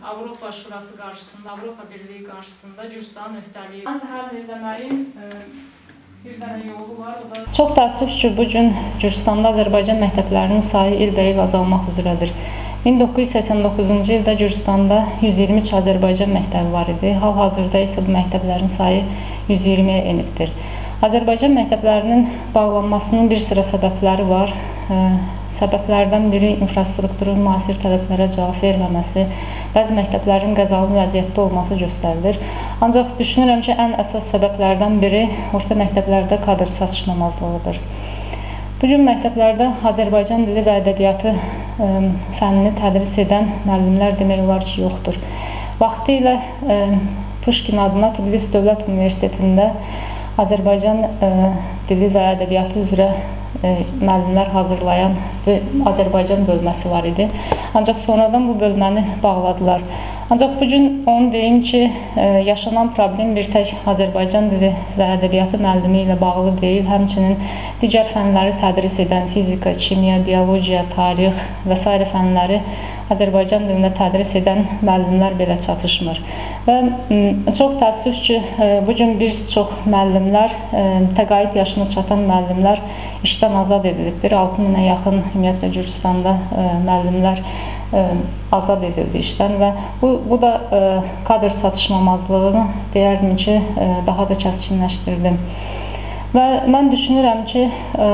Avropa Şurası qarşısında, Avropa Birliyi qarşısında Gürcüstanın öhdəliyi həll etməyin bir dənə yolu var. Çox təəssüf ki, bu gün Gürcüstanda Azərbaycan məktəblərinin sayı ilbəil azalmaq üzrədir. 1989-cu ildə Gürcüstanda 123 Azərbaycan məktəbi var idi. Hal-hazırda isə bu məktəblərin sayı 120-yə enibdir. Azərbaycan məktəblərinin bağlanmasının bir sıra səbəbləri var. Səbəblərdən biri infrastrukturun müasir tələblərə cavab verməməsi, bəzi məktəblərin qəzalı vəziyyətdə olması göstərilir. Ancaq düşünürəm ki, ən əsas səbəblərdən biri orta məktəblərdə kadr çatışmamazlığıdır. Bugün məktəblərdə Azərbaycan dili və ədəbiyyatı fənnini tədris edən müəllimlər demək olar ki, yoxdur. Vaxtilə Puşkin adına Tbilisi Dövlət Universitetində Azərbaycan dili və ədəbiyyatı üzrə müəllimlər hazırlayan Azərbaycan bölməsi var idi. Ancaq sonradan bu bölməni bağladılar. Ancaq bugün onu deyim ki, yaşanan problem bir tək Azərbaycan dili və ədəbiyyatı müəllimi ilə bağlı deyil. Həmçinin digər fənləri tədris edən fizika, kimya, biologiya, tarix və s. fənləri Azərbaycan dilində tədris edən müəllimlər belə çatışmır. Və çox təəssüf ki, bugün bir çox müəllimlər, təqaüd yaşına çatan müəllimlər işdən azad edilibdir. 6000-ə yaxın ümumiyyətlə Gürcüstanda müəllimlər azad edildi işdən və bu da kadr çatışmamazlığını deyərdim ki, daha da kəskinləşdirdim. Və mən düşünürəm ki,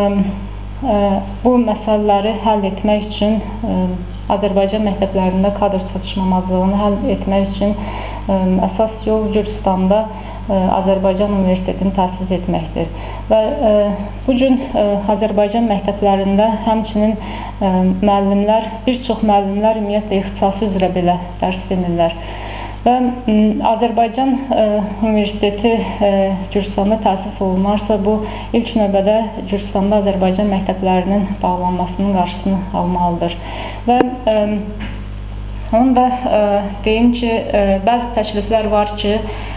bu məsələləri həll etmək üçün Azərbaycan məktəblərində kadr çatışmamazlığını həll etmək üçün əsas yol Gürcüstanda Azərbaycan Universitetini təsis etməkdir. Və bugün Azərbaycan məktəblərində həmçinin müəllimlər, bir çox müəllimlər ümumiyyətlə ixtisası üzrə belə dərs demirlər. Və Azərbaycan Universiteti Gürcüstanda təsis olunarsa, bu ilk növbədə Gürcüstanda Azərbaycan məktəblərinin bağlanmasının qarşısını almalıdır. Və onu da deyim ki, bəzi təkliflər var ki,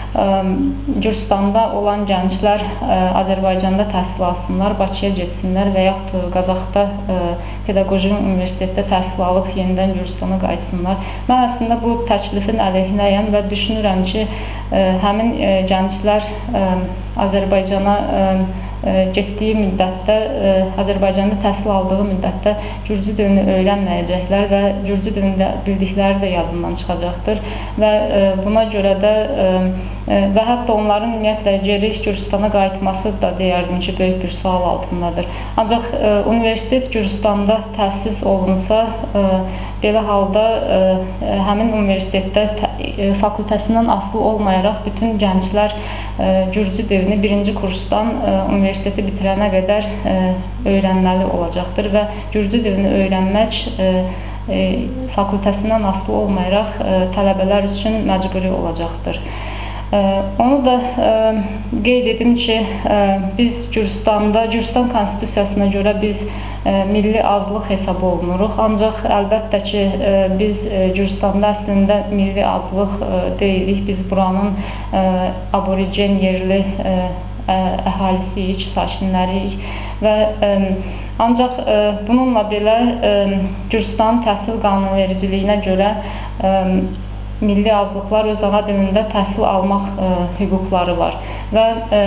Gürcüstanda olan gənclər Azərbaycanda təhsil alsınlar, Bakıya getsinlər və yaxud Qazaxda pedaqoji universitetdə təhsil alıb yenidən Gürcüstana qayıtsınlar. Mən əslində bu təklifin əleyhinəyəm və düşünürəm ki, həmin gənclər Azərbaycana getdiyi müddətdə, Azərbaycanda təhsil aldığı müddətdə Gürcü dilini öyrənməyəcəklər və Gürcü dilində bildikləri də yadından çıxacaqdır və buna görə də və hətta onların ümumiyyətlə geri Gürcüstana qayıtması da deyərdim ki, böyük bir sual altındadır. Ancaq universitet Gürcüstanda təsis olunsa, belə halda həmin universitetdə fakültəsindən asılı olmayaraq bütün gənclər Gürcü dilini birinci kursdan universiteti bitirənə qədər öyrənməli olacaqdır və Gürcü dilini öyrənmək fakültəsindən asılı olmayaraq tələbələr üçün məcburi olacaqdır. Onu da qeyd edim ki, biz Gürcüstan konstitusiyasına görə biz milli azlıq hesab olunuruq. Ancaq əlbəttə ki, biz Gürcüstanda əslində milli azlıq deyilik. Biz buranın aborigen yerli əhalisiyik, sakinləriyik və ancaq bununla belə Gürcüstanın təhsil qanunvericiliyinə görə milli azlıqlar öz ana dilində təhsil almaq hüquqları var və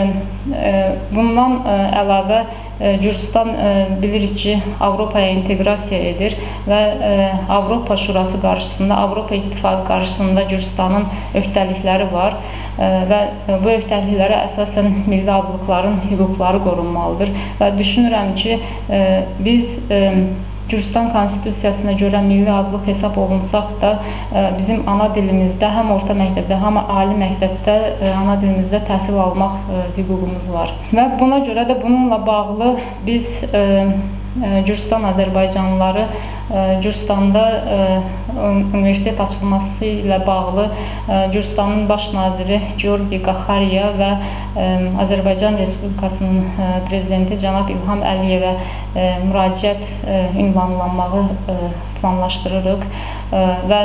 bundan əlavə Gürcüstan bilirik ki, Avropaya inteqrasiya edir və Avropa Şurası qarşısında, Avropa İttifaqı qarşısında Gürcüstanın öhdəlikləri var və bu öhdəliklərə əsasən milli azlıqların hüquqları qorunmalıdır və düşünürəm ki, biz Gürcüstan konstitusiyasına görə milli azlıq hesab olunsaq da bizim ana dilimizdə, həm orta məktəbdə, həm ali məktəbdə ana dilimizdə təhsil almaq hüququmuz var. Və buna görə də bununla bağlı biz Gürcüstan azərbaycanlıları Gürcüstanda universitet açılması ilə bağlı Gürcüstanın baş naziri Georgi Qaxariya və Azərbaycan Respublikasının prezidenti cənab İlham Əliyevə müraciət ünvanlanmağı planlaşdırırıq və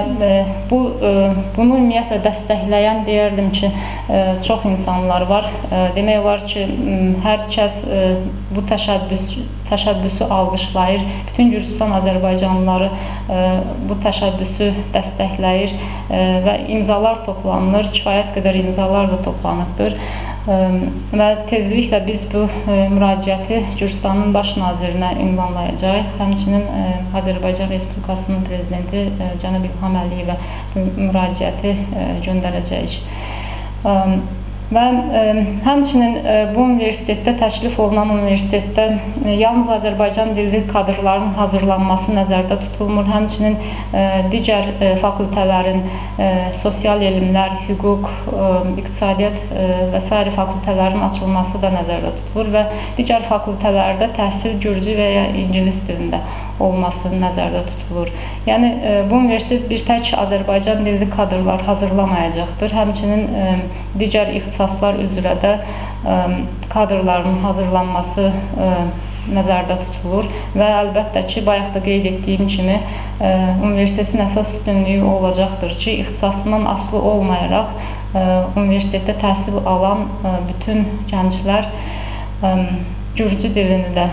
bunu ümumiyyətlə dəstəkləyən deyərdim ki, çox insanlar var. Demək olar ki, hər kəs bu təşəbbüsü alqışlayır. Bütün Gürcüstan Azərbaycanlıları regionları bu təşəbbüsü dəstəkləyir və imzalar toplanılır, kifayət qədər imzalar da toplanıbdır. Və tezliklə biz bu müraciəti Gürcüstanın baş nazirinə ünvanlayacaq. Həmçinin Azərbaycan Respublikasının prezidenti cənab İlham Əliyevə müraciəti göndərəcəyik. Və həmçinin bu universitetdə təklif olunan universitetdə yalnız Azərbaycan dilli kadrların hazırlanması nəzərdə tutulmur. Həmçinin digər fakültələrin sosial elmlər, hüquq, iqtisadiyyat və s. fakültələrin açılması da nəzərdə tutulur və digər fakültələrdə təhsil gürcü və ya ingilis dilində olması nəzərdə tutulur. Yəni, bu universitet bir tək Azərbaycan dilli kadrlar hazırlamayacaqdır. Həmçinin digər ixtisaslar üzrə də kadrların hazırlanması nəzərdə tutulur və əlbəttə ki, bayaq da qeyd etdiyim kimi, universitetin əsas üstünlüyü olacaqdır ki, ixtisasından asılı olmayaraq universitetdə təhsil alan bütün gənclər gürcü dilini də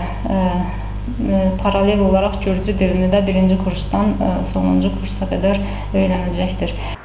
paralel olaraq gürcü dilini də birinci kursdan sonuncu kursa qədər öyrənəcəkdir.